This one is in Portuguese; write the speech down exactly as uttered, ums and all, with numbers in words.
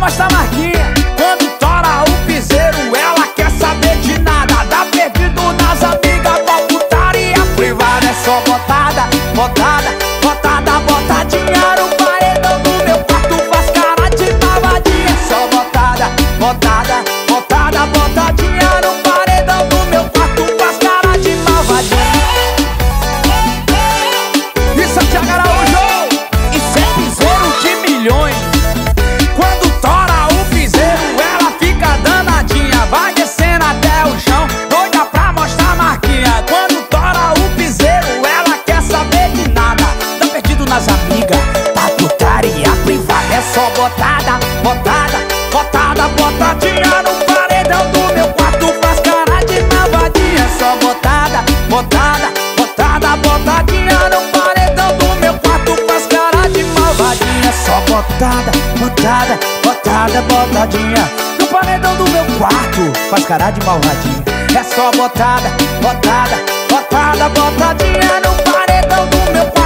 mostra a marquinha. Quando tora o piseiro, ela quer saber de nada. Dá perdido nas amigas, pra putaria privada. É só botada, botada, botada, botadinha no paredão do meu quarto, faz cara de malvadinha. É só botada, botada, botada, botadinha no paredão do meu quarto, faz cara de malvadinha. Isso é Thiago Araújo, isso é piseiro de milhões. Quando tora o piseiro, ela fica danadinha, vai descendo até o chão, doida pra mostrar a marquinha. Quando tora o piseiro, ela quer saber de nada. Tá perdido nas amigas, tá putaria privada. É só botada, botada, botada, botadinha no paredão do meu quarto, faz cara de malvadinha. É só botada, botada, botada, botadinha no paredão do meu quarto, faz cara de malvadinha. É só botada, botada, botada, botadinha no paredão do meu quarto, faz cara de malvadinha. É só botada, botada, botada, botadinha no paredão do meu quarto.